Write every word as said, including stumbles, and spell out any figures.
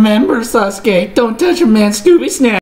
remember, Sasuke, don't touch a man's Scooby Snack.